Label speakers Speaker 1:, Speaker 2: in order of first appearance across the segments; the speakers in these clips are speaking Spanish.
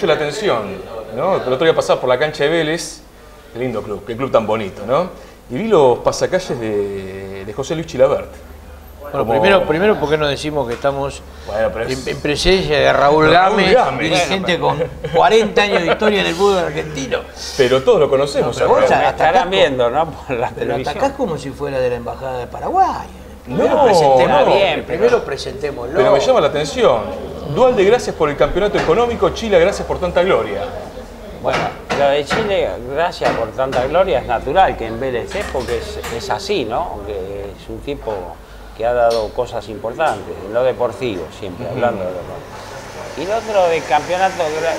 Speaker 1: mucho la atención, ¿no? El otro día pasaba por la cancha de Vélez, qué lindo club, qué club tan bonito, ¿no? Y vi los pasacalles de José Luis Chilavert.
Speaker 2: Bueno, primero porque no decimos que estamos en presencia de Raúl Gámez, dirigente con 40 años de historia en el fútbol argentino.
Speaker 1: Pero todos lo conocemos.
Speaker 3: No, vos estarán viendo, ¿no? Por la televisión.
Speaker 2: Pero atacás como si fuera de la Embajada de Paraguay.
Speaker 3: Primero
Speaker 2: presentémoslo.
Speaker 1: Pero me llama la atención. Dualde, gracias por el campeonato económico. Chila, gracias por tanta gloria.
Speaker 3: Bueno, lo de Chile, gracias por tanta gloria, es natural que en Vélez porque es así, ¿no? Que es un tipo que ha dado cosas importantes, en lo deportivo, siempre hablando de lo deportivo. Y lo otro de campeonato,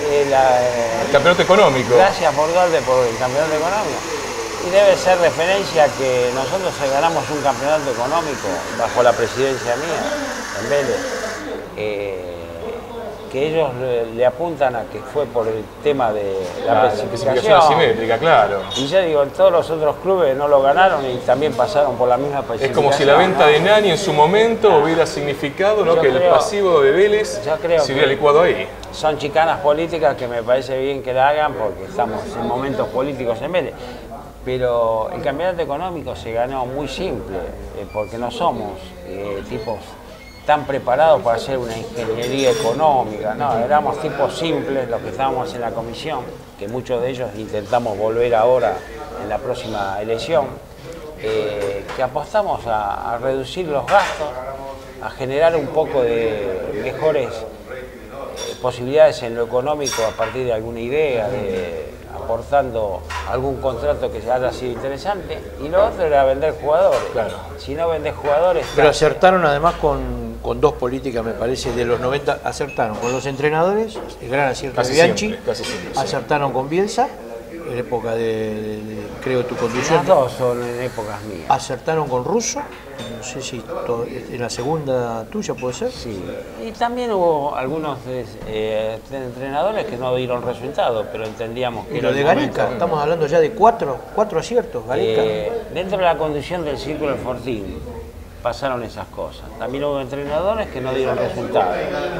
Speaker 1: el campeonato económico.
Speaker 3: Gracias por Dualde por el campeonato económico. Y debe ser referencia que nosotros ganamos un campeonato económico bajo la presidencia mía, en Vélez. Que ellos le apuntan a que fue por el tema de la especificación
Speaker 1: asimétrica, claro.
Speaker 3: Y yo digo, todos los otros clubes no lo ganaron y también pasaron por la misma especificación.
Speaker 1: Es como si la venta de Nani en su momento hubiera significado, ¿no? Que el pasivo de Vélez se hubiera licuado ahí.
Speaker 3: Son chicanas políticas que me parece bien que la hagan porque estamos en momentos políticos en Vélez. Pero el campeonato económico se ganó muy simple, porque no somos tipos tan preparados para hacer una ingeniería económica, no, éramos tipos simples los que estábamos en la comisión, que muchos de ellos intentamos volver ahora en la próxima elección, que apostamos a reducir los gastos, a generar un poco de mejores posibilidades en lo económico a partir de alguna idea, aportando algún contrato que haya sido interesante, y lo otro era vender jugadores. Claro. Si no vendes jugadores...
Speaker 2: Pero acertaron además con dos políticas, me parece, de los 90, acertaron con los entrenadores, el gran acierto de Bianchi, acertaron con Bielsa, en época creo, tu conducción.
Speaker 3: Las dos son en épocas mías.
Speaker 2: Acertaron con Russo, no sé si en la segunda tuya puede ser.
Speaker 3: Sí, y también hubo algunos entrenadores que no dieron resultados, pero entendíamos que...
Speaker 2: Y lo de Gareca, estamos hablando ya de cuatro aciertos, Gareca.
Speaker 3: Dentro de la conducción del Círculo del Fortín pasaron esas cosas. También hubo entrenadores que no dieron resultados.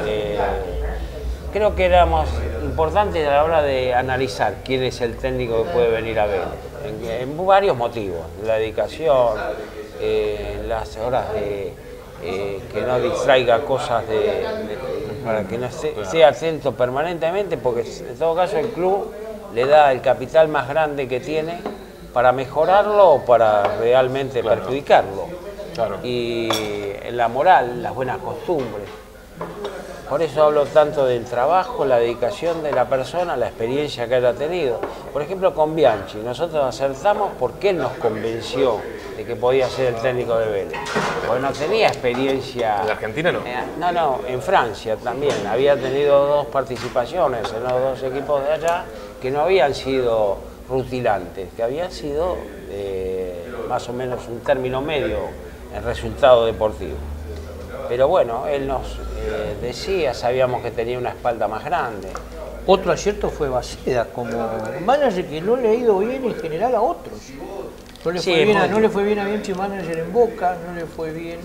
Speaker 3: Creo que éramos importantes a la hora de analizar quién es el técnico que puede venir a ver, en varios motivos, la dedicación, las horas que no distraiga cosas para que no esté atento permanentemente, porque en todo caso el club le da el capital más grande que tiene para mejorarlo o para realmente perjudicarlo. Claro. Y en la moral, las buenas costumbres. Por eso hablo tanto del trabajo, la dedicación de la persona, la experiencia que haya tenido. Por ejemplo, con Bianchi, nosotros acertamos porque él nos convenció de que podía ser el técnico de Vélez. Porque no tenía experiencia...
Speaker 1: ¿En Argentina no?
Speaker 3: No, en Francia también. Había tenido 2 participaciones en los 2 equipos de allá que no habían sido rutilantes, que habían sido más o menos un término medio en resultado deportivo. Pero bueno, él nos decía, sabíamos que tenía una espalda más grande.
Speaker 2: Otro acierto fue Baceda, como manager que no le ha ido bien en general a otros. No le fue bien a Bianchi manager en Boca, no le fue bien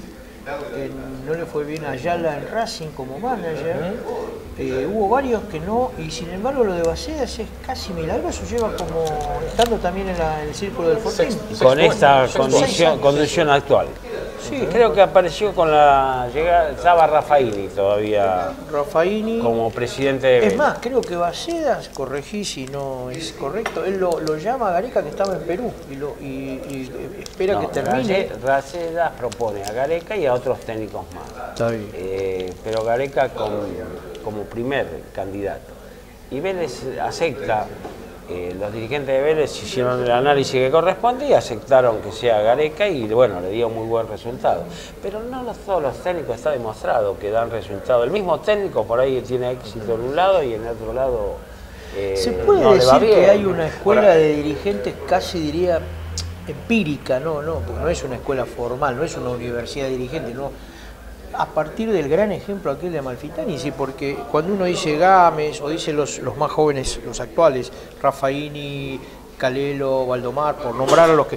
Speaker 2: a Ayala en Racing como manager. Hubo varios que no, y sin embargo lo de Baceda es casi milagroso, lleva como estando también en el Círculo del Fortín.
Speaker 3: Con esta condición actual. Sí, creo que apareció con la llegada, estaba Raffaini todavía como presidente de Vélez.
Speaker 2: Es más, creo que Baceda, corregí si no es correcto, él lo llama a Gareca que estaba en Perú y espera que termine.
Speaker 3: Baceda propone a Gareca y a otros técnicos más.
Speaker 2: Está bien.
Speaker 3: Pero Gareca como primer candidato. Y Vélez acepta. Los dirigentes de Vélez hicieron el análisis que corresponde y aceptaron que sea Gareca y bueno, le dio muy buen resultado. Pero no todos los técnicos está demostrado que dan resultado. El mismo técnico por ahí tiene éxito en un lado y en el otro lado
Speaker 2: se puede decir que hay una escuela de dirigentes casi diría empírica, porque no es una escuela formal, no es una universidad de dirigentes, no. A partir del gran ejemplo aquel de Amalfitani, sí, porque cuando uno dice Gámez o dice los más jóvenes, los actuales, Raffaini, Calelo, Valdomar, por nombrar a los que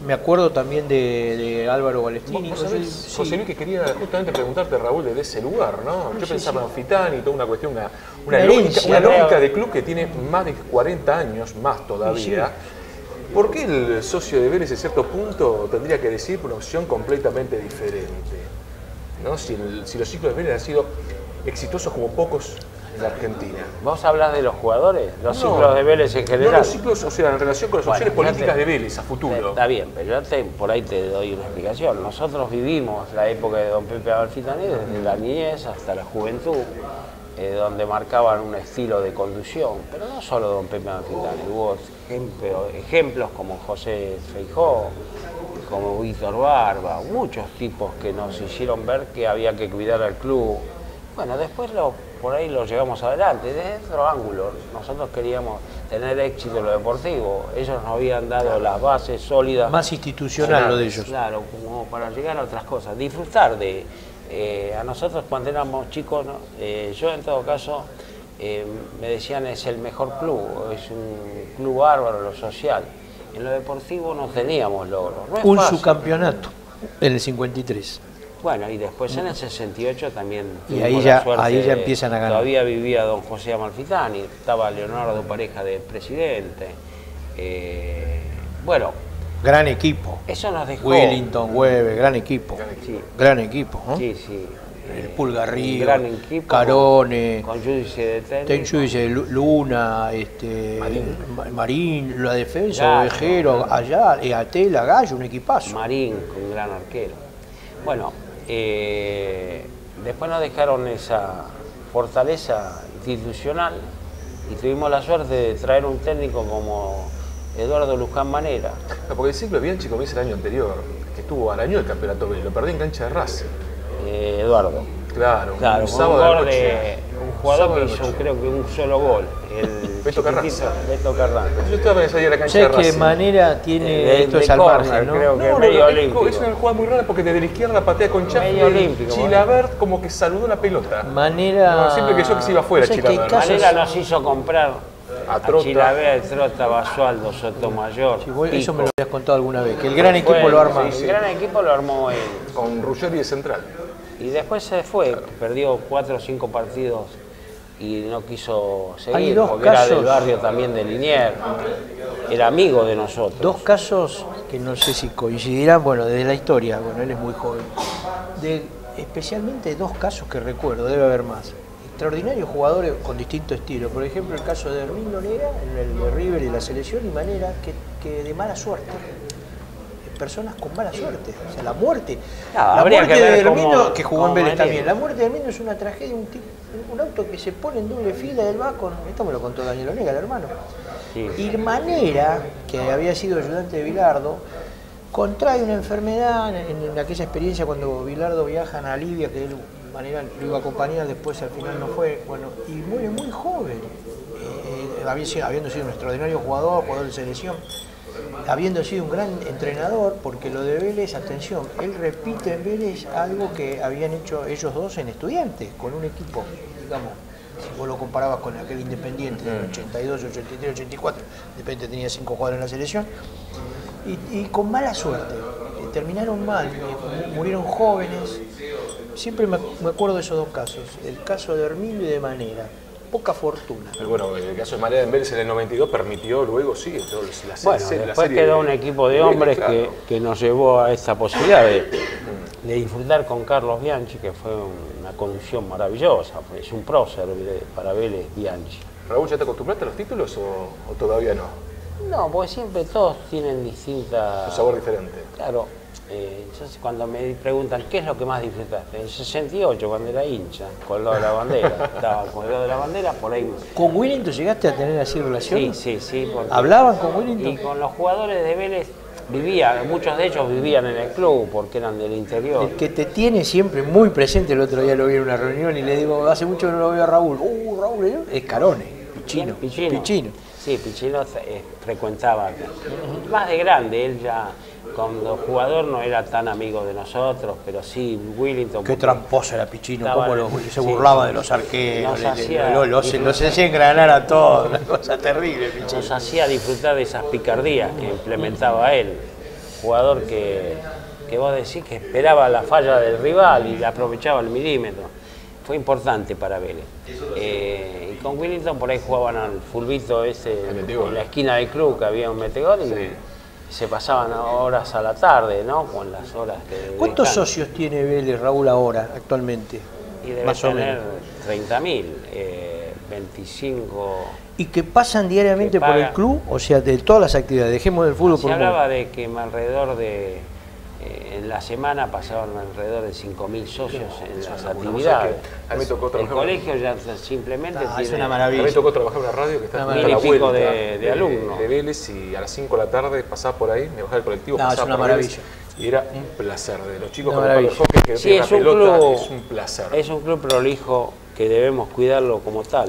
Speaker 2: Me acuerdo también de Álvaro Balestrini.
Speaker 1: ¿Vos sabés, José Luis, que quería justamente preguntarte, Raúl, desde ese lugar, ¿no? Yo pensaba en Fitani y toda una cuestión, una lógica de club que tiene más de 40 años, más todavía. ¿Por qué el socio de Vélez, a cierto punto, tendría que decir una opción completamente diferente? ¿No? Si los ciclos de Vélez han sido exitosos como pocos en la Argentina.
Speaker 3: ¿Vos hablas de los jugadores? ¿Los ciclos de Vélez en general?
Speaker 1: No, los ciclos, o sea, en relación con las opciones políticas de Vélez a futuro.
Speaker 3: Está bien, pero yo por ahí te doy una explicación. Nosotros vivimos la época de don Pepe Amalfitani desde la niñez hasta la juventud, donde marcaban un estilo de conducción. Pero no solo don Pepe Amalfitani, hubo ejemplos como José Feijó, como Víctor Barba, muchos tipos que nos hicieron ver que había que cuidar al club. Bueno, después por ahí lo llevamos adelante, desde otro ángulo. Nosotros queríamos tener éxito en lo deportivo, ellos nos habían dado las bases sólidas.
Speaker 2: Más institucional lo de ellos.
Speaker 3: Claro, como para llegar a otras cosas, disfrutar de... a nosotros cuando éramos chicos, ¿no? Yo en todo caso, me decían es el mejor club, es un club bárbaro, lo social. En lo deportivo no teníamos logros. No es
Speaker 2: un
Speaker 3: fácil.
Speaker 2: subcampeonato en el 53.
Speaker 3: Bueno, y después en el 68 también.
Speaker 2: Y ahí ya empiezan a ganar.
Speaker 3: Todavía vivía don José Amalfitani, estaba Leonardo, pareja del presidente. Bueno.
Speaker 2: Gran equipo.
Speaker 3: Eso nos dejó.
Speaker 2: Wellington, Weber, gran equipo.
Speaker 3: Sí.
Speaker 2: Gran equipo, ¿no?
Speaker 3: Sí, sí.
Speaker 2: El Pulgarrío,
Speaker 3: gran equipo,
Speaker 2: Carone,
Speaker 3: con Judice
Speaker 2: de Luna, Marín, la defensa, Ovejero, allá, Atela, Gallo, un equipazo.
Speaker 3: Marín, un gran arquero. Bueno, después nos dejaron esa fortaleza institucional y tuvimos la suerte de traer un técnico como Eduardo Luján Manera.
Speaker 1: Porque el ciclo de Bianchi comienza el año anterior, que arañó el campeonato Vélez, lo perdió en cancha de Racing.
Speaker 3: Eduardo.
Speaker 1: Claro,
Speaker 3: un sábado de un jugador que hizo creo que un solo gol. El
Speaker 1: Beto Carranza.
Speaker 3: Beto Carranza.
Speaker 1: Yo estaba pensando en la cancha de Racing.
Speaker 2: ¿Sabes qué manera tiene esto es al margen, ¿no?
Speaker 3: Creo que es medio olímpico.
Speaker 1: Es una jugada muy rara porque desde la izquierda patea con Chaffee.
Speaker 3: Medio olímpico.
Speaker 2: Chilavert
Speaker 1: como que saludó la pelota.
Speaker 2: Manera.
Speaker 1: No, siempre que yo que se iba afuera, Chilavert.
Speaker 3: Manera nos hizo comprar a Chilavert, Trota, Basualdo, Sotomayor.
Speaker 2: Sí, eso me lo habías contado alguna vez, que el gran equipo lo arma.
Speaker 3: El gran equipo lo armó él.
Speaker 1: Con Ruggeri de central.
Speaker 3: Y después se fue, perdió 4 o 5 partidos y no quiso seguir, porque era del barrio también de Liniers, era amigo de nosotros.
Speaker 2: Dos casos que no sé si coincidirán, bueno, desde la historia, bueno, él es muy joven, especialmente dos casos que recuerdo, debe haber más. Extraordinarios jugadores con distinto estilo, por ejemplo el caso de Herminio Nera, en el de River y la selección, y Manera, que de mala suerte. Personas con mala suerte, o sea, la muerte. La muerte de Herminio, que jugó en Vélez también, la muerte de Herminio es una tragedia, un auto que se pone en doble fila del va con, esto me lo contó Daniel Onega, el hermano. Sí. Y Manera, que había sido ayudante de Bilardo, contrae una enfermedad en aquella experiencia cuando Bilardo viajan a Libia, que él, Manera lo iba a acompañar, después al final no fue, bueno, y muere muy joven, habiendo sido un extraordinario jugador de selección. Habiendo sido un gran entrenador, porque lo de Vélez, atención, él repite en Vélez algo que habían hecho ellos dos en Estudiantes, con un equipo, digamos, si vos lo comparabas con aquel Independiente del 82, 83, 84, Independiente tenía 5 jugadores en la selección, y con mala suerte, terminaron mal, murieron jóvenes, siempre me acuerdo de esos dos casos, el caso de Herminio y de Manera. Poca fortuna.
Speaker 1: Pero bueno, el caso de Manera en Vélez en el 92 permitió luego, sí, la serie.
Speaker 3: Después quedó un equipo de hombres claro. que nos llevó a esta posibilidad de disfrutar con Carlos Bianchi, que fue una conducción maravillosa, es un prócer para Vélez Bianchi.
Speaker 1: Raúl, ¿ya te acostumbraste a los títulos o todavía no?
Speaker 3: No, porque siempre todos tienen distintas...
Speaker 1: Un sabor diferente.
Speaker 3: Claro. Entonces cuando me preguntan ¿qué es lo que más disfrutaste? En el 68, cuando era hincha, colgado de la bandera, estaba colgado de la bandera, por ahí...
Speaker 2: ¿Con Wellington llegaste a tener así relación?
Speaker 3: Sí.
Speaker 2: ¿Hablaban con Wellington?
Speaker 3: Y con los jugadores de Vélez muchos de ellos vivían en el club porque eran del interior.
Speaker 2: El que te tiene siempre muy presente, el otro día lo vi en una reunión y le digo, hace mucho que no lo veo a Raúl. Raúl, es Carone, Pichino.
Speaker 3: Sí, Pichino frecuentaba. Más de grande, él ya... Cuando jugador no era tan amigo de nosotros, pero sí Wellington.
Speaker 2: Qué tramposo era Pichino, cómo se burlaba de los arqueros, los hacía engranar a todos, una cosa terrible Pichino.
Speaker 3: Nos hacía disfrutar de esas picardías que implementaba él. jugador que vos decís que esperaba la falla del rival y aprovechaba el milímetro. Fue importante para Vélez. Y con Willington por ahí jugaban al fulbito ese en la esquina del club, que había un metegol, y se pasaban horas a la tarde, ¿no? Con las horas de
Speaker 2: ¿Cuántos
Speaker 3: descanso.
Speaker 2: socios tiene Vélez, Raúl, ahora, actualmente?
Speaker 3: Y debe
Speaker 2: más o
Speaker 3: tener
Speaker 2: menos.
Speaker 3: 30.000, 25...
Speaker 2: ¿Y que pasan diariamente
Speaker 3: que
Speaker 2: por
Speaker 3: paga.
Speaker 2: el club? O sea, de todas las actividades, dejemos del fútbol
Speaker 3: Se
Speaker 2: por un
Speaker 3: hablaba
Speaker 2: momento.
Speaker 3: de que alrededor de... en la semana pasaban alrededor de 5.000 socios en las actividades.
Speaker 1: A mí me tocó
Speaker 3: El
Speaker 1: trabajar.
Speaker 3: colegio ya simplemente
Speaker 2: Es
Speaker 3: tiene...
Speaker 2: una
Speaker 1: A mí
Speaker 2: maravilla.
Speaker 1: me tocó trabajar en una radio que está
Speaker 2: Una
Speaker 1: a la
Speaker 3: mil y pico
Speaker 1: vuelta
Speaker 3: de alumnos.
Speaker 1: de Vélez, y a las 5 de la tarde pasaba por ahí, me bajaba del colectivo,
Speaker 2: No, es
Speaker 1: pasaba
Speaker 2: una
Speaker 1: por Vélez,
Speaker 2: maravilla.
Speaker 1: y era un placer. De los chicos
Speaker 2: Una
Speaker 1: con el palo de
Speaker 2: maravilla.
Speaker 1: hockey que
Speaker 3: Sí,
Speaker 1: tienen la
Speaker 3: es un
Speaker 1: pelota,
Speaker 3: club,
Speaker 1: es un placer.
Speaker 3: es un club prolijo que debemos cuidarlo como tal,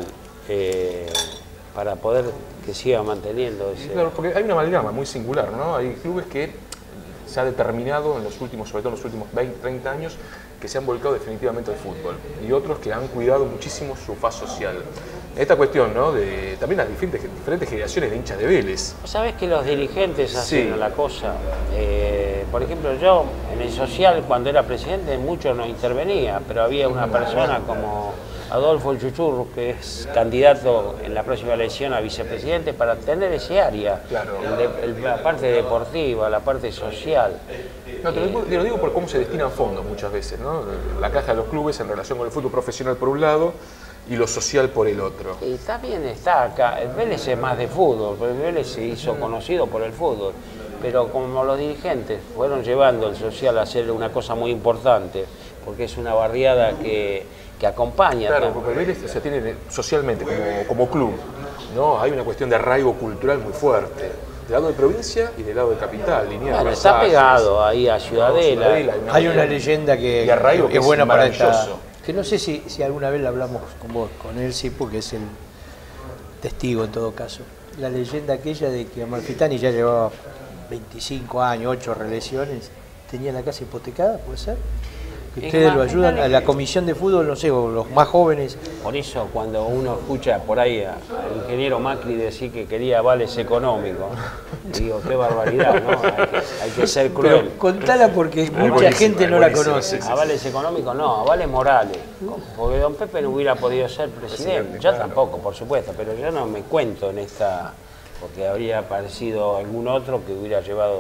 Speaker 3: para poder que siga manteniendo ese...
Speaker 1: Claro, porque hay una amalgama muy singular, ¿no? Hay clubes que se ha determinado en los últimos, sobre todo en los últimos 20, 30 años, que se han volcado definitivamente al fútbol, y otros que han cuidado muchísimo su faz social. Esta cuestión, ¿no? De también las diferentes generaciones de hinchas de Vélez.
Speaker 3: ¿Sabes que los dirigentes hacen
Speaker 1: Sí.
Speaker 3: la cosa? Por ejemplo, yo en el social, cuando era presidente, mucho no intervenía, pero había una persona como Adolfo El Chuchurro, que es candidato en la próxima elección a vicepresidente, para tener ese área,
Speaker 1: Claro.
Speaker 3: la parte deportiva, la parte social.
Speaker 1: No, te lo digo por cómo se destinan fondos muchas veces, ¿no? La caja de los clubes en relación con el fútbol profesional por un lado y lo social por el otro.
Speaker 3: Y también está acá, el Vélez es más de fútbol, porque el Vélez se hizo conocido por el fútbol, pero como los dirigentes fueron llevando el social a ser una cosa muy importante, porque es una barriada que acompaña.
Speaker 1: Claro,
Speaker 3: también.
Speaker 1: porque Vélez se tiene socialmente como club, ¿no? Hay una cuestión de arraigo cultural muy fuerte, del lado de provincia y del lado de capital, Liniers,
Speaker 3: Bueno, está
Speaker 1: Versalles,
Speaker 3: pegado ahí a Ciudadela.
Speaker 2: Hay una leyenda que
Speaker 1: de arraigo que
Speaker 2: es buena
Speaker 1: es
Speaker 2: para esta...
Speaker 1: maravilloso.
Speaker 2: Que no sé si alguna vez la hablamos con vos, con él sí, porque es el testigo en todo caso. La leyenda aquella de que Amalfitani ya llevaba 25 años, 8 reelecciones, tenía la casa hipotecada, ¿puede ser? Que ustedes lo ayudan a la comisión de fútbol, no sé, o los más jóvenes.
Speaker 3: Por eso cuando uno escucha por ahí al ingeniero Macri decir que quería avales económicos, digo, qué barbaridad, ¿no? Hay que ser cruel.
Speaker 2: Pero contala porque mucha
Speaker 1: buenísima,
Speaker 2: gente no la conoce.
Speaker 3: Avales económicos no, avales morales. Porque don Pepe no hubiera podido ser presidente. Yo tampoco, por supuesto, pero yo no me cuento en esta, porque habría aparecido algún otro que hubiera llevado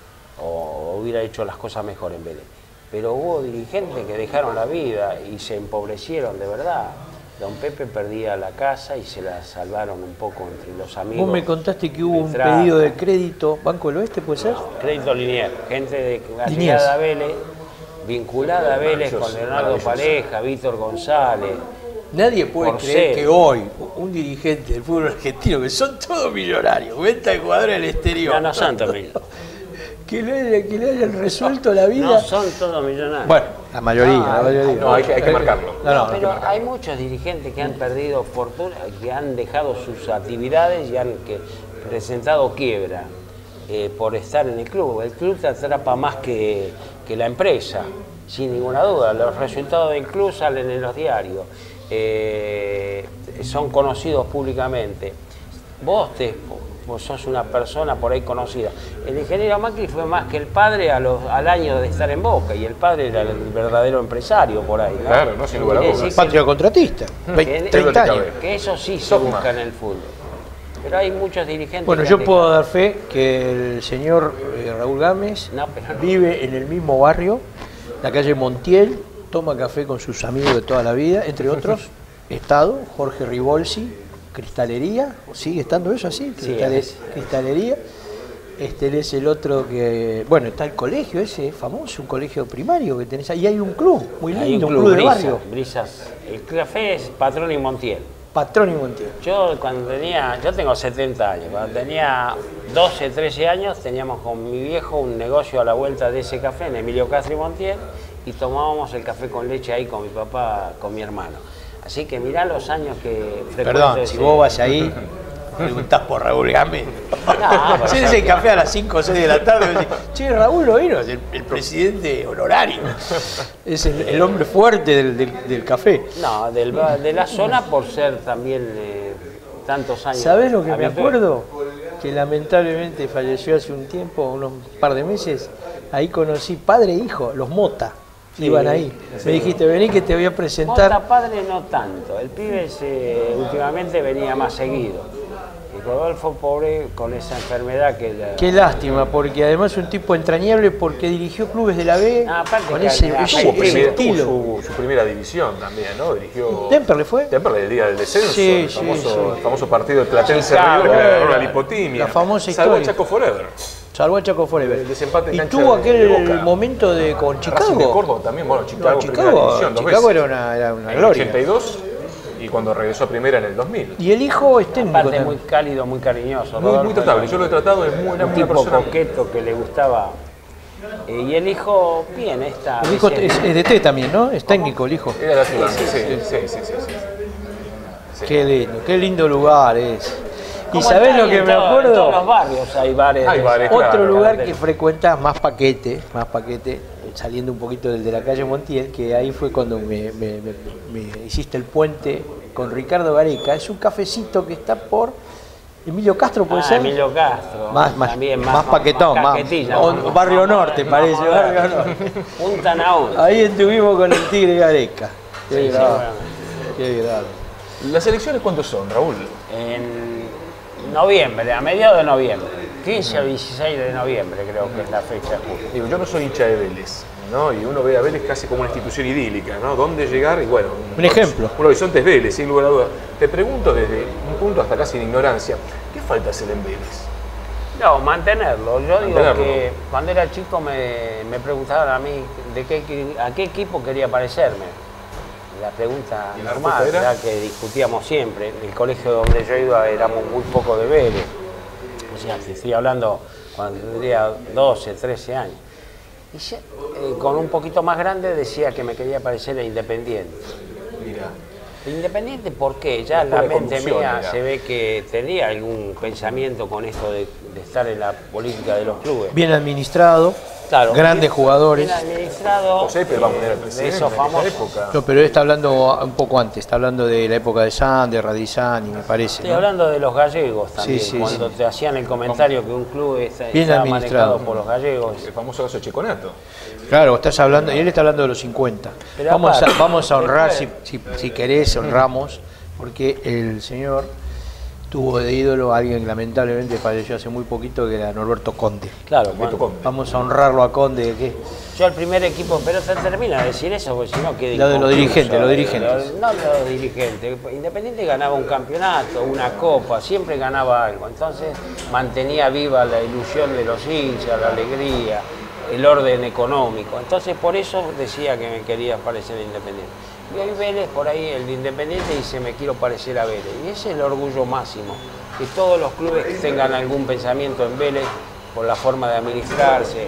Speaker 3: o hubiera hecho las cosas mejor en Vélez. Pero hubo dirigentes que dejaron la vida y se empobrecieron de verdad. Don Pepe perdía la casa y se la salvaron un poco entre los amigos.
Speaker 2: Vos me contaste que hubo un
Speaker 3: Petrarca.
Speaker 2: pedido de crédito, Banco del Oeste, ¿puede ser?
Speaker 3: Crédito Liniers, gente de
Speaker 2: Liniers.
Speaker 3: allegada a Vélez, vinculada a Vélez con
Speaker 1: Maravilloso,
Speaker 3: Leonardo
Speaker 1: maravilloso.
Speaker 3: Pareja, Víctor González.
Speaker 2: Nadie puede
Speaker 3: Porcel.
Speaker 2: creer que hoy un dirigente del fútbol argentino, que son todos millonarios, venta de jugadores al exterior,
Speaker 3: No son todos millonarios.
Speaker 2: que le hayan resuelto la vida.
Speaker 3: No son todos millonarios.
Speaker 2: Bueno, la mayoría, la mayoría.
Speaker 1: No, hay que marcarlo.
Speaker 2: No,
Speaker 3: Pero hay muchos dirigentes que han perdido fortuna, que han dejado sus actividades y han presentado quiebra por estar en el club. El club te atrapa más que la empresa, sin ninguna duda. Los resultados del club salen en los diarios, son conocidos públicamente. Vos sos una persona por ahí conocida. El ingeniero Macri fue más que el padre al año de estar en Boca, y el padre era el verdadero empresario por ahí, ¿no?
Speaker 1: Claro, no, sin lugar a
Speaker 3: Quiere
Speaker 1: dudas.
Speaker 3: decir que-
Speaker 2: Patria contratista,
Speaker 3: que-
Speaker 2: 30 años.
Speaker 3: que eso sí se
Speaker 1: Dogma.
Speaker 3: busca en el fútbol. Pero hay muchos dirigentes.
Speaker 2: Bueno,
Speaker 3: que
Speaker 2: yo
Speaker 3: han
Speaker 2: puedo
Speaker 3: dejado-
Speaker 2: dar fe que el señor Raúl Gámez
Speaker 3: No, pero no.
Speaker 2: vive en el mismo barrio, la calle Montiel, toma café con sus amigos de toda la vida, entre otros, Estado, Jorge Ribolsi, Cristalería, ¿sigue estando eso así?
Speaker 3: Sí,
Speaker 2: Cristalería. Él es el otro que... Bueno, está el colegio ese famoso, un colegio primario que tenés ahí. Y hay un club muy
Speaker 3: Hay
Speaker 2: lindo,
Speaker 3: un
Speaker 2: un club de
Speaker 3: Brisas,
Speaker 2: barrio.
Speaker 3: Brisas. El café es Patrón y Montiel.
Speaker 2: Patrón y Montiel.
Speaker 3: Yo tengo 70 años, cuando tenía 12, 13 años teníamos con mi viejo un negocio a la vuelta de ese café en Emilio Castro y Montiel, y tomábamos el café con leche ahí con mi papá, con mi hermano. Así que mirá los años que frecuento
Speaker 2: Perdón,
Speaker 3: ese-
Speaker 2: si vos vas ahí, preguntás por Raúl Gámez.
Speaker 3: pero
Speaker 2: Si es el café a las 5 o 6 de la tarde, decís, che, Raúl no vino, es el presidente honorario. Es el hombre fuerte del café.
Speaker 3: No, de la zona por ser también tantos años.
Speaker 2: ¿Sabés lo que me
Speaker 3: habitué.
Speaker 2: acuerdo? que lamentablemente falleció hace un tiempo, unos par de meses. Ahí conocí padre e hijo, los Mota. Sí, iban ahí. Sí. Me dijiste, vení que te voy a presentar.
Speaker 3: Mota padre no tanto. El pibe últimamente venía más seguido. Y Rodolfo, pobre, con esa enfermedad que...
Speaker 2: Qué lástima, porque además es un tipo entrañable porque dirigió clubes de la B con ese
Speaker 1: estilo. Su primera división también, ¿no? Dirigió...
Speaker 2: ¿Temperley fue?
Speaker 1: Temperley, el día del descenso.
Speaker 2: Sí,
Speaker 1: el famoso partido de Platense River, que ganó la lipotimia.
Speaker 2: La famosa historia.
Speaker 1: Salvó a Chaco Forever.
Speaker 2: Salvó a Chaco Forever.
Speaker 1: El desempate
Speaker 2: y tuvo aquel momento con Chicago.
Speaker 1: Racing de Córdoba también, bueno, Chicago,
Speaker 2: Chicago era una gloria.
Speaker 1: En el 82 y cuando regresó a primera en el 2000.
Speaker 2: Y el hijo es técnico.
Speaker 3: Aparte muy cálido, muy cariñoso.
Speaker 1: Muy tratable, yo lo he tratado, es muy
Speaker 3: un tipo coqueto que le gustaba. Y el hijo, bien, está.
Speaker 2: El hijo es de T también, ¿no? Es técnico el hijo.
Speaker 1: Era de Atlanta, sí.
Speaker 2: Qué lindo lugar es. ¿Y sabés lo que me acuerdo?
Speaker 3: En todos los barrios hay bares.
Speaker 2: Otro lugar que frecuentas más paquete, saliendo un poquito del de la calle Montiel, que ahí fue cuando me hiciste el puente con Ricardo Gareca. Es un cafecito que está por Emilio Castro, ¿puede ser?
Speaker 3: Emilio Castro.
Speaker 2: Más paquetón, más Barrio Norte, parece. Barrio Norte.
Speaker 3: Punta Naúl.
Speaker 2: Ahí estuvimos con el Tigre Gareca. Qué grave.
Speaker 1: ¿Las elecciones cuántos son, Raúl?
Speaker 3: En noviembre, a mediados de noviembre. 15 o 16 de noviembre creo que es la fecha justa.
Speaker 1: Digo, yo no soy hincha de Vélez, ¿no? Y uno ve a Vélez casi como una institución idílica, ¿no? ¿Dónde llegar? Y bueno,
Speaker 2: un ejemplo.
Speaker 1: Un horizonte es Vélez, sin lugar a dudas. Te pregunto desde un punto hasta casi en ignorancia, ¿qué falta hacer en Vélez?
Speaker 3: No, mantenerlo. Yo digo que cuando era chico me preguntaban a mí a qué equipo quería parecerme. La pregunta normal, era que discutíamos siempre. En el colegio donde yo iba éramos muy poco de Vélez. O sea, te estoy hablando cuando tendría 12, 13 años. Y ya, con un poquito más grande decía que me quería parecer a Independiente.
Speaker 1: Mira.
Speaker 3: Independiente, ¿por qué? Ya en la mente mía se ve que tenía algún pensamiento con esto de estar en la política de los clubes.
Speaker 2: Bien administrado. Claro, grandes jugadores.
Speaker 3: Bien administrado.
Speaker 1: José, pero vamos a poner al presidente
Speaker 3: de esa
Speaker 1: época.
Speaker 2: No, pero él está hablando un poco antes, está hablando de la época de San, de Radizani, me parece.
Speaker 3: Estoy hablando de los gallegos también, cuando te hacían el comentario que un club estaba manejado por los gallegos.
Speaker 1: El famoso caso de Checonato.
Speaker 2: Claro, estás hablando, y él está hablando de los 50. Vamos a honrar, si querés, honramos, porque el señor tuvo de ídolo a alguien que lamentablemente falleció hace muy poquito, que era Norberto Conde.
Speaker 3: Claro,
Speaker 2: vamos a honrarlo a Conde. ¿Qué?
Speaker 3: Yo el primer equipo, pero se termina de decir eso, porque si no queda
Speaker 2: lo de los dirigentes,
Speaker 3: No los dirigentes. Independiente ganaba un campeonato, una copa, siempre ganaba algo. Entonces mantenía viva la ilusión de los hinchas, la alegría, el orden económico. Entonces por eso decía que me quería parecer Independiente. Y hoy Vélez, por ahí el de Independiente dice me quiero parecer a Vélez. Y ese es el orgullo máximo, que todos los clubes tengan algún pensamiento en Vélez por la forma de administrarse.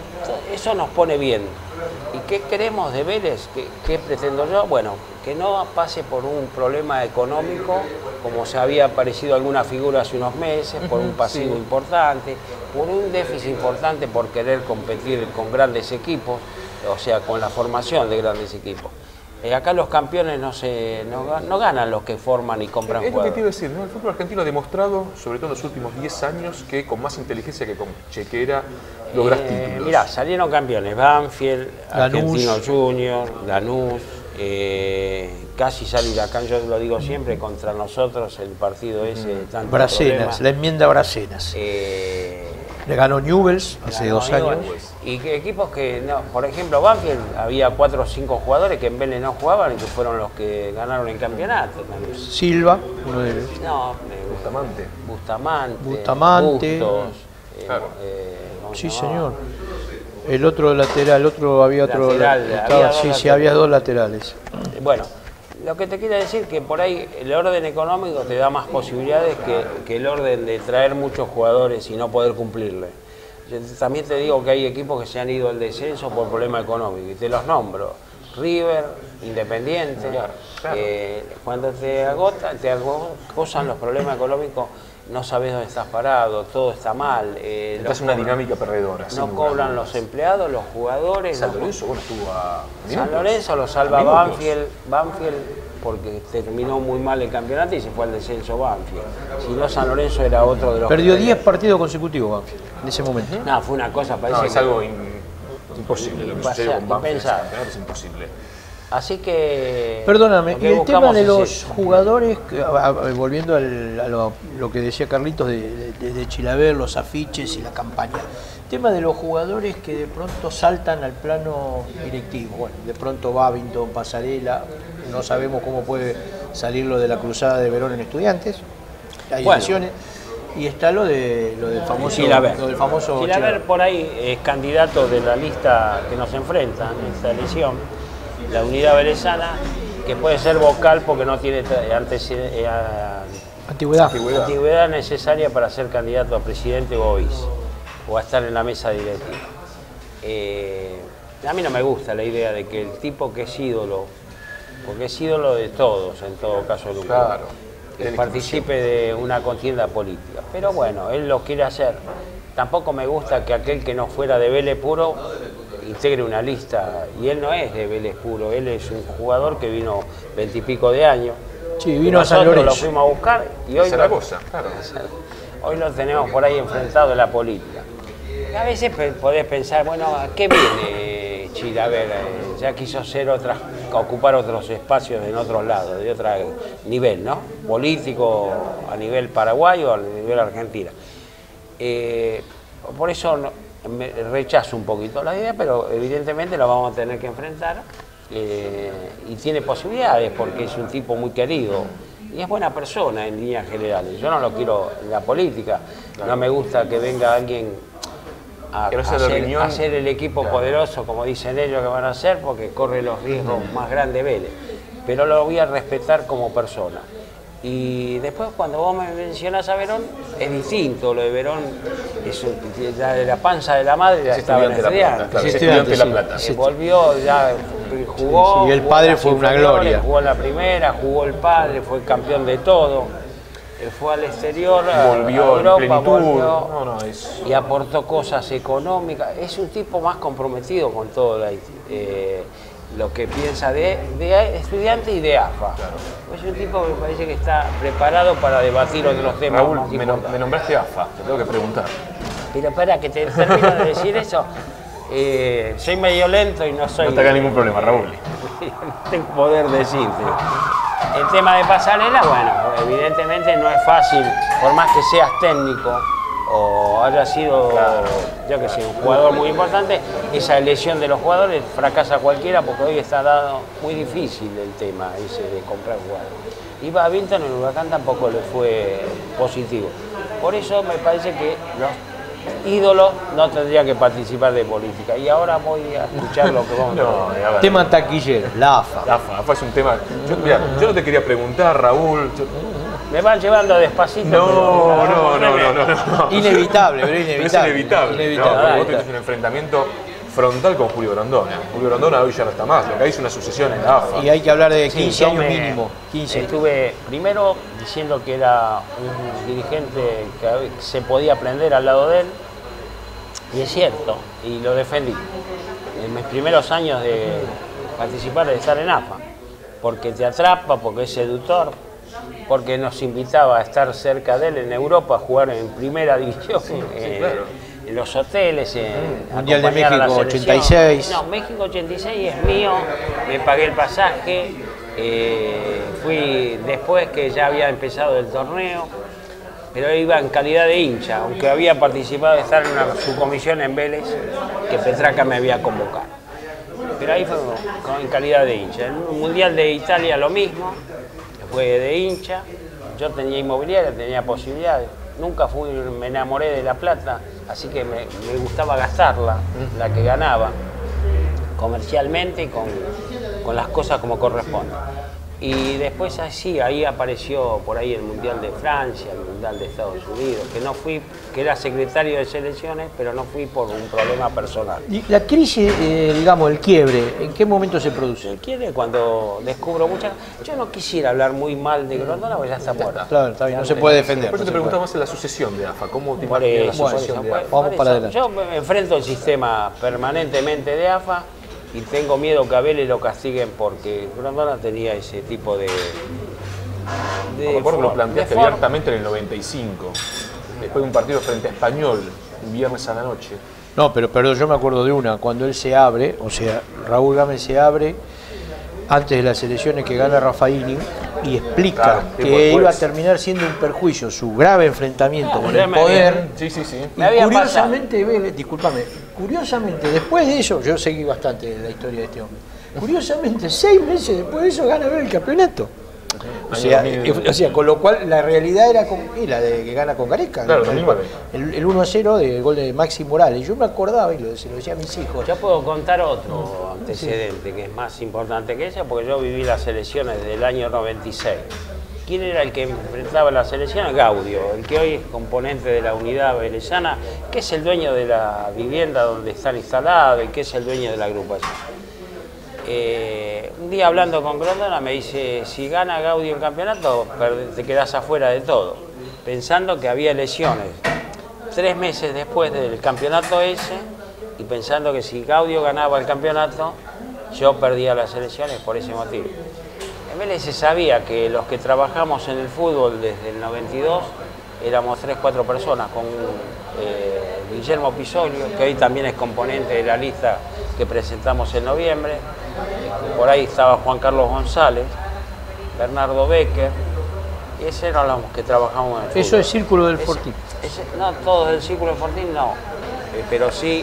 Speaker 3: Eso nos pone bien. ¿Y qué queremos de Vélez? ¿Qué pretendo yo? Bueno, que no pase por un problema económico, como se había aparecido alguna figura hace unos meses, por un pasivo importante, por un déficit importante por querer competir con grandes equipos, o sea, con la formación de grandes equipos. Acá los campeones no ganan los que forman y compran jugadores.
Speaker 1: Es lo que te iba a decir, ¿no? El fútbol argentino ha demostrado, sobre todo en los últimos 10 años, que con más inteligencia que con chequera logras títulos.
Speaker 3: Mirá, salieron campeones, Banfield, Argentino Junior, Lanús, casi sale Huracán, yo lo digo siempre, contra nosotros el partido ese.
Speaker 2: Bracenas, la enmienda Bracenas. Le ganó Newell's hace 2 años.
Speaker 3: Y que equipos que, no, por ejemplo, Banfield había 4 o 5 jugadores que en Vélez no jugaban y que fueron los que ganaron el campeonato también.
Speaker 2: Silva, uno de ellos.
Speaker 3: No,
Speaker 2: Bustamante.
Speaker 3: Bustos,
Speaker 1: claro.
Speaker 2: Sí, señor. El otro lateral, había otro. Había 2 laterales.
Speaker 3: Bueno, lo que te quiero decir que por ahí el orden económico te da más posibilidades que el orden de traer muchos jugadores y no poder cumplirle. Yo también te digo que hay equipos que se han ido al descenso por problema económico y te los nombro. River, Independiente, claro. Cuando te acosan los problemas económicos, no sabes dónde estás parado, todo está mal.
Speaker 1: Es una dinámica perdedora.
Speaker 3: No cobran los empleados, los jugadores.
Speaker 1: San Lorenzo, bueno, estuvo a
Speaker 3: San Lorenzo lo salva Banfield porque terminó muy mal el campeonato y se fue al descenso Banfield. Si no, San Lorenzo era otro de los...
Speaker 2: Perdió 10 partidos consecutivos Banfield en ese momento.
Speaker 3: No, fue una cosa, parece
Speaker 1: No, es algo imposible lo que sucedió con Banfield. Es imposible.
Speaker 3: Así que...
Speaker 2: Perdóname, y el tema de los
Speaker 3: eso.
Speaker 2: jugadores, volviendo a lo que decía Carlitos de Chilaver, los afiches y la campaña. El tema de los jugadores que de pronto saltan al plano directivo. Bueno, de pronto Babington, Pasarela, no sabemos cómo puede salir lo de la cruzada de Verón en Estudiantes. Hay elecciones. Y está lo del famoso
Speaker 3: Chilaver.
Speaker 2: Chilaver
Speaker 3: Por ahí es candidato de la lista que nos enfrenta en esta elección, la Unidad Velezana, que puede ser vocal porque no tiene antigüedad necesaria para ser candidato a presidente o vice, o a estar en la mesa directiva. A mí no me gusta la idea de que el tipo que es ídolo, porque es ídolo de todos, en todo caso del club, que participe de una contienda política. Pero bueno, él lo quiere hacer. Tampoco me gusta que aquel que no fuera de Vélez Puro integre una lista, y él no es de Vélez Puro, él es un jugador que vino 20 y pico de años.
Speaker 2: Sí, vino a San Lorenzo.
Speaker 3: Lo fuimos a buscar y hoy
Speaker 1: claro.
Speaker 3: Hoy lo tenemos por ahí enfrentado en la política. Y a veces podés pensar, bueno, ¿a qué viene Chilaver? Ya quiso ocupar otros espacios en otros lados, de otro nivel, ¿no? Político, a nivel paraguayo, a nivel argentino. Por eso me rechazo un poquito la idea, pero evidentemente lo vamos a tener que enfrentar, y tiene posibilidades porque es un tipo muy querido y es buena persona en líneas generales. Yo no lo quiero en la política, no me gusta que venga alguien a hacer el equipo poderoso como dicen ellos que van a hacer, porque corre los riesgos más grandes Vélez, pero lo voy a respetar como persona. Y después cuando vos me mencionás a Verón, es distinto. Lo de Verón es de la panza de la madre, ya estaba en Estudiantes. Volvió, ya jugó.
Speaker 2: Y el padre fue una gloria.
Speaker 3: Jugó en la primera, jugó el padre, fue campeón de todo. Fue al exterior,
Speaker 1: volvió
Speaker 3: a Europa,
Speaker 1: en plenitud.
Speaker 3: Y aportó cosas económicas. Es un tipo más comprometido con todo lo que piensa de Estudiantes y de AFA.
Speaker 1: Claro.
Speaker 3: Es un tipo que me parece que está preparado para debatir otros temas.
Speaker 1: Raúl, me nombraste AFA, te tengo que preguntar.
Speaker 3: Pero espera, que te termino de decir eso. Soy medio lento y no soy...
Speaker 1: No te haga ningún problema, Raúl.
Speaker 3: No tengo poder decirte. El tema de Pasarela, bueno, evidentemente no es fácil, por más que seas técnico o haya sido, yo que sé, un jugador muy importante, esa elección de los jugadores fracasa cualquiera, porque hoy está dado muy difícil el tema ese de comprar jugadores. Y Babington en Huracán tampoco le fue positivo. Por eso me parece que los ídolos no tendrían que participar de política. Y ahora voy a escuchar lo que vamos a ver.
Speaker 2: Tema taquillero, la AFA.
Speaker 1: La AFA es un tema... Yo no te quería preguntar, Raúl...
Speaker 3: Me van llevando despacito.
Speaker 2: No. Inevitable, pero
Speaker 1: inevitable. No, vos tenés un enfrentamiento frontal con Julio Grondona. Julio Grondona hoy ya no está más, lo que hay es una sucesión en la AFA.
Speaker 2: Y hay que hablar de 15 años mínimo. 15.
Speaker 3: Estuve primero diciendo que era un dirigente que se podía aprender al lado de él, y es cierto, y lo defendí. En mis primeros años de participar, de estar en AFA, porque te atrapa, porque es seductor, porque nos invitaba a estar cerca de él en Europa, a jugar en primera división, en los hoteles,
Speaker 2: Mundial de México 86.
Speaker 3: No, México 86 es mío, me pagué el pasaje, fui después que ya había empezado el torneo, pero iba en calidad de hincha, aunque había participado de estar en una subcomisión en Vélez, que Petraca me había convocado. Pero ahí fue en calidad de hincha. En el Mundial de Italia lo mismo, fue de hincha, yo tenía inmobiliaria, tenía posibilidades, nunca me enamoré de la plata, así que me gustaba gastarla, la que ganaba, comercialmente y con las cosas como corresponde. Y después así, ahí apareció por ahí el Mundial de Francia, el Mundial de Estados Unidos, que era secretario de selecciones, pero no fui por un problema personal.
Speaker 2: ¿Y la crisis, digamos, el quiebre, en qué momento se produce?
Speaker 3: El quiebre cuando descubro muchas... Yo no quisiera hablar muy mal de Grondona, porque ya está muerta.
Speaker 2: Claro, está bien, no se puede defender.
Speaker 1: Por eso te preguntaba más en la sucesión de AFA, ¿cómo te imaginas la sucesión de AFA?
Speaker 2: Vamos para adelante.
Speaker 3: Yo me enfrento al sistema permanentemente de AFA, y tengo miedo que a Vélez lo castiguen porque Grondona tenía ese tipo de
Speaker 1: lo planteaste abiertamente en el 95, después de un partido frente a Español, un viernes a la noche.
Speaker 2: No, pero yo me acuerdo de una, cuando él se abre, o sea, Raúl Gámez se abre antes de las elecciones que gana Raffaini y explica que iba a terminar siendo un perjuicio su grave enfrentamiento con el poder.
Speaker 1: Sí, sí, sí.
Speaker 2: Y curiosamente, discúlpame, curiosamente, después de eso, yo seguí bastante la historia de este hombre, curiosamente, 6 meses después de eso gana el campeonato. O sea, con lo cual la realidad era la de que gana con Gareca.
Speaker 1: Claro,
Speaker 2: el 1-0 de gol de Maxi Morales. Yo me acordaba y se lo decía a mis hijos.
Speaker 3: Yo puedo contar otro antecedente que es más importante que ese, porque yo viví las elecciones del año 96. ¿Quién era el que enfrentaba las elecciones? Gaudio, el que hoy es componente de la unidad velezana, que es el dueño de la vivienda donde están instalados y que es el dueño de la agrupación. Un día hablando con Grondona me dice, si gana Gaudio el campeonato, te quedás afuera de todo, pensando que había elecciones 3 meses después del campeonato ese y pensando que si Gaudio ganaba el campeonato, yo perdía las elecciones por ese motivo. En Vélez se sabía que los que trabajamos en el fútbol desde el 92 éramos 3-4 personas, con Guillermo Pisoglio, que hoy también es componente de la lista que presentamos en noviembre. Por ahí estaba Juan Carlos González, Bernardo Becker, y esos eran los que trabajamos en el fútbol.
Speaker 2: Eso es Círculo del Fortín.
Speaker 3: No, todos del Círculo del Fortín no, pero sí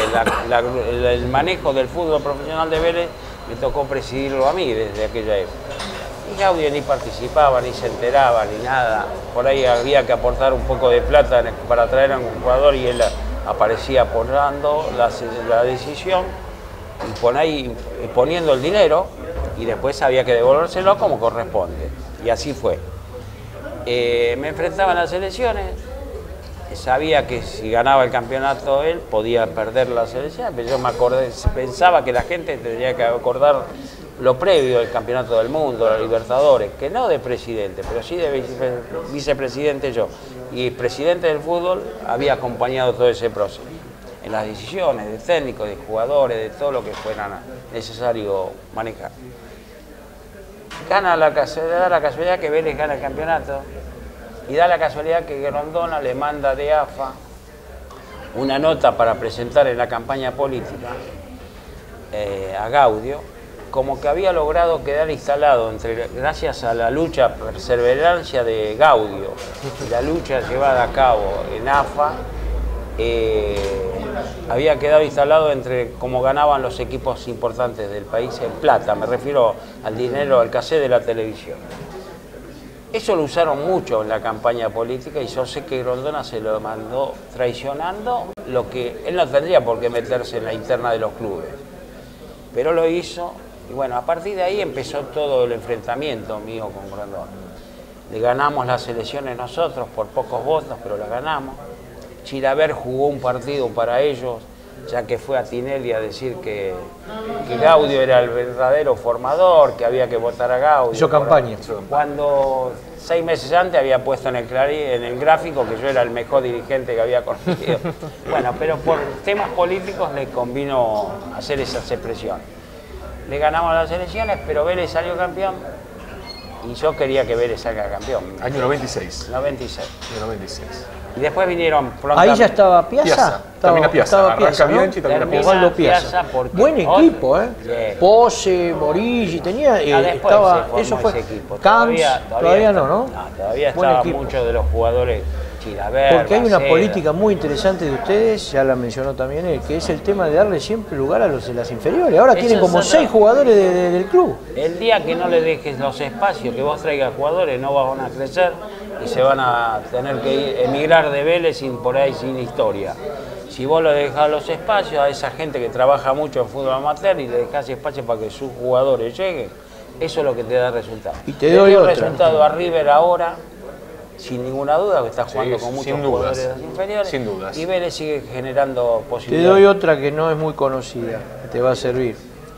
Speaker 3: el manejo del fútbol profesional de Vélez me tocó presidirlo a mí desde aquella época. Y Gaudio ni participaba, ni se enteraba, ni nada. Por ahí había que aportar un poco de plata para traer a un jugador y él aparecía apoyando la decisión y por ahí poniendo el dinero y después había que devolvérselo como corresponde. Y así fue. Me enfrentaba en las elecciones, sabía que si ganaba el campeonato él podía perder las elecciones, pero yo pensaba que la gente tendría que acordar lo previo del campeonato del mundo, la Libertadores, que no de presidente, pero sí de vicepresidente yo. Y presidente del fútbol había acompañado todo ese proceso, en las decisiones de técnicos, de jugadores, de todo lo que fuera necesario manejar. Da la casualidad que Vélez gana el campeonato y da la casualidad que Grondona le manda de AFA una nota para presentar en la campaña política a Gaudio, como que había logrado quedar instalado, gracias a la lucha, perseverancia de Gaudio y la lucha llevada a cabo en AFA, había quedado instalado entre cómo ganaban los equipos importantes del país en plata, me refiero al dinero, al cassette de la televisión. Eso lo usaron mucho en la campaña política y yo sé que Grondona se lo mandó traicionando lo que él no tendría por qué meterse en la interna de los clubes, pero lo hizo. Y bueno, a partir de ahí empezó todo el enfrentamiento mío con Grondona. Le ganamos las elecciones nosotros por pocos votos, pero las ganamos. Chilaver jugó un partido para ellos, ya que fue a Tinelli a decir que Gaudio era el verdadero formador, que había que votar a Gaudio.
Speaker 2: Hizo campaña.
Speaker 3: Cuando 6 meses antes había puesto en el gráfico que yo era el mejor dirigente que había conocido. Bueno, pero por temas políticos le convino hacer esas expresiones. Le ganamos las elecciones, pero Vélez salió campeón y yo quería que Vélez salga campeón.
Speaker 1: Año 96.
Speaker 3: 96.
Speaker 1: Año 96.
Speaker 3: Y después vinieron pronto.
Speaker 2: Ahí ya estaba Piazza.
Speaker 1: Termina Piazza.
Speaker 2: Arranca
Speaker 1: Bianchi, termina Piazza.
Speaker 2: Osvaldo Piazza. Buen equipo, Pose, Morilli, tenía. Estaba, eso fue.
Speaker 3: Ese equipo.
Speaker 2: Camps, todavía no, ¿no?
Speaker 3: Todavía estaban muchos de los jugadores.
Speaker 2: Porque hay una política muy interesante de ustedes, ya la mencionó también él, que es el tema de darle siempre lugar a los de las inferiores. Ahora tienen como 6 jugadores del club.
Speaker 3: El día que no le dejes los espacios, que vos traigas jugadores, no van a crecer y se van a tener que emigrar de Vélez por ahí sin historia. Si vos le dejás los espacios a esa gente que trabaja mucho en fútbol amateur y le dejás espacio para que sus jugadores lleguen, eso es lo que te da resultado.
Speaker 2: Y te doy otro
Speaker 3: resultado a River ahora, sin ninguna duda, que está jugando con muchos jugadores de las inferiores.
Speaker 1: Sin dudas.
Speaker 3: Y Vélez sigue generando posibilidades.
Speaker 2: Te doy otra que no es muy conocida, que te va a servir.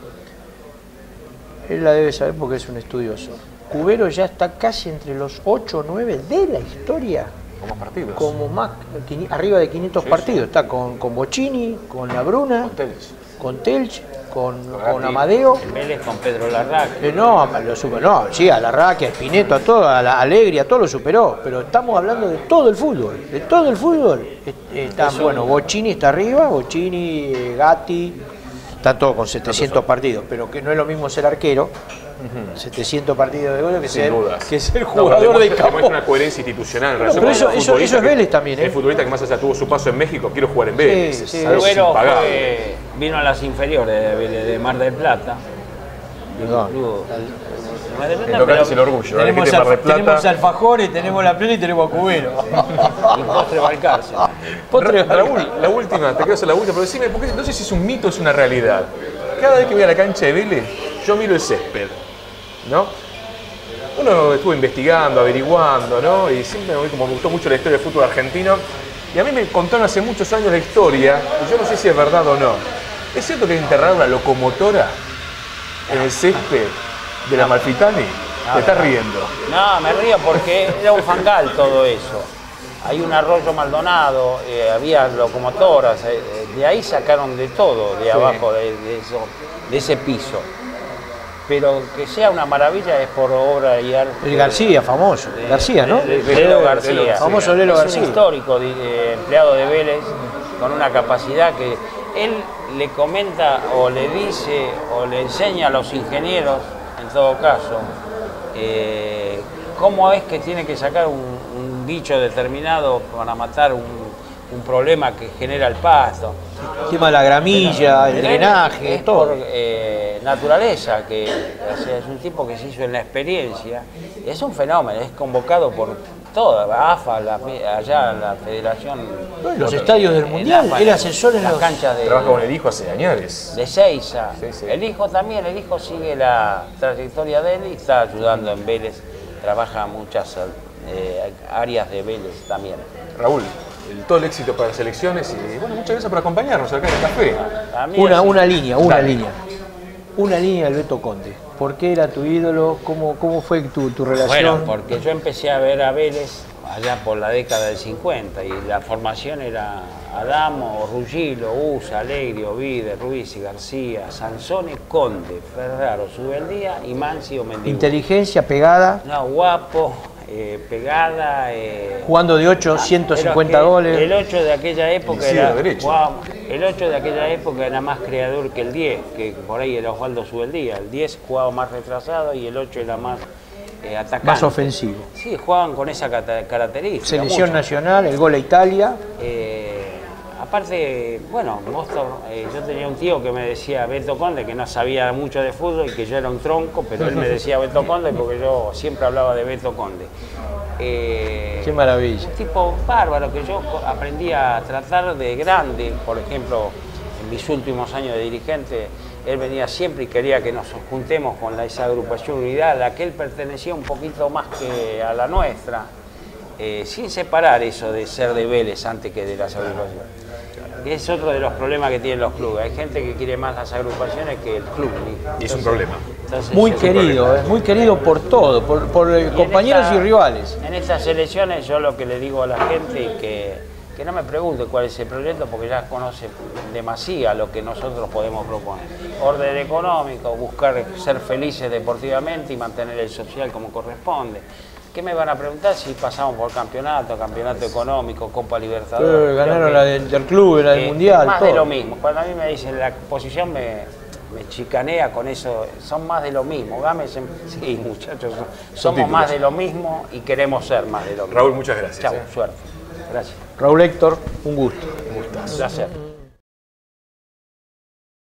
Speaker 2: Él la debe saber porque es un estudioso. Cubero ya está casi entre los 8 o 9 de la historia
Speaker 1: Con más partidos.
Speaker 2: Como más, arriba de 500 partidos. Está con Bocchini, con Labruna, con Telch, con Amadeo.
Speaker 3: En Vélez con Pedro Larraque.
Speaker 2: Sí, a Larraque, a Spinetto, a todo, a Alegre, a todo lo superó. Pero estamos hablando de todo el fútbol. De todo el fútbol. Bueno, Bocchini está arriba, Bocchini, Gatti, están todos con 700 partidos. Pero que no es lo mismo ser arquero. 700 partidos de gol que ser jugador de campo.
Speaker 1: Es una coherencia institucional.
Speaker 2: Pero eso es Vélez también.
Speaker 1: El futbolista que más allá tuvo su paso en México, quiero jugar en Vélez.
Speaker 2: Sí,
Speaker 3: Agüero vino a las inferiores de Vélez, de Mar del Plata.
Speaker 1: El local es el orgullo.
Speaker 2: Tenemos alfajores, tenemos la plena y tenemos a Cubero.
Speaker 3: Y postre Balcarce.
Speaker 1: Raúl, la última, te quiero hacer la última, pero decime, porque no sé si es un mito o es una realidad. Cada vez que voy a la cancha de Vélez, yo miro el césped, ¿no? Uno estuvo investigando, averiguando, ¿no? Y siempre como me gustó mucho la historia del fútbol argentino. Y a mí me contaron hace muchos años la historia, y yo no sé si es verdad o no. ¿Es cierto que enterraron una locomotora en el césped de la Amalfitani? Te estás riendo.
Speaker 3: No, me río porque era un fangal todo eso. Hay un arroyo Maldonado, había locomotoras, de ahí sacaron de todo, de abajo de ese piso. Pero que sea una maravilla es por obra y arte.
Speaker 2: El García, famoso. García, ¿no?
Speaker 3: Lelo García.
Speaker 2: Famoso Lelo García.
Speaker 3: Es un histórico empleado de Vélez con una capacidad que él le comenta o le dice o le enseña a los ingenieros, en todo caso, cómo es que tiene que sacar un bicho determinado para matar un problema que genera el pasto.
Speaker 2: El tema de la gramilla, el drenaje,
Speaker 3: es
Speaker 2: todo.
Speaker 3: Por naturaleza, que o sea, es un tipo que se hizo en la experiencia. Es un fenómeno, es convocado por toda la AFA, allá la Federación.
Speaker 2: Los estadios del Mundial, era asesor en
Speaker 3: las canchas de.
Speaker 1: Trabaja con el hijo hace años.
Speaker 3: De Seiza.
Speaker 1: Sí.
Speaker 3: El hijo también, el hijo sigue la trayectoria de él y está ayudando en Vélez. Trabaja muchas áreas de Vélez también.
Speaker 1: Raúl, todo el éxito para las elecciones y bueno, muchas gracias por acompañarnos acá en el café.
Speaker 2: Una línea del Beto Conde. ¿Por qué era tu ídolo? ¿Cómo fue tu relación?
Speaker 3: Bueno, porque yo empecé a ver a Vélez allá por la década del 50 y la formación era Adamo, Ruggilo, Usa, Alegre, Ovide, Ruiz y García, Sansone, Conde, Ferraro, Subeldía y Mansi o Mendiguren.
Speaker 2: Inteligencia, pegada.
Speaker 3: No, guapo, pegada.
Speaker 2: Jugando de 8, 150 goles.
Speaker 3: El 8 de aquella época era más creador que el 10, que por ahí era Osvaldo Subeldía. El 10 jugaba más retrasado y el 8 era más atacante.
Speaker 2: Más ofensivo.
Speaker 3: Sí, jugaban con esa característica.
Speaker 2: Selección nacional, el gol a Italia.
Speaker 3: Aparte, bueno, yo tenía un tío que me decía Beto Conde, que no sabía mucho de fútbol y que yo era un tronco, pero él me decía Beto Conde porque yo siempre hablaba de Beto Conde.
Speaker 2: Qué maravilla.
Speaker 3: Un tipo bárbaro que yo aprendí a tratar de grande. Por ejemplo, en mis últimos años de dirigente, él venía siempre y quería que nos juntemos con esa agrupación Unidad, a la que él pertenecía un poquito más que a la nuestra, sin separar eso de ser de Vélez antes que de las agrupaciones. Es otro de los problemas que tienen los clubes. Hay gente que quiere más las agrupaciones que el club.
Speaker 1: Y es un problema.
Speaker 2: Muy querido por todo, por compañeros y rivales.
Speaker 3: En estas elecciones yo lo que le digo a la gente es que no me pregunte cuál es el proyecto porque ya conoce demasiado lo que nosotros podemos proponer. Orden económico, buscar ser felices deportivamente y mantener el social como corresponde. ¿Qué me van a preguntar si pasamos por campeonato económico, Copa Libertadores?
Speaker 2: Ganaron la del club, la del Mundial.
Speaker 3: Más
Speaker 2: todo.
Speaker 3: de lo mismo. Cuando a mí me dicen la posición me chicanea con eso, son más de lo mismo. Sí, muchachos, somos más de lo mismo y queremos ser más de lo mismo.
Speaker 1: Raúl, muchas gracias.
Speaker 3: Chau, suerte. Gracias.
Speaker 2: Raúl Héctor, un gusto.
Speaker 1: Un gustazo.
Speaker 3: Un placer.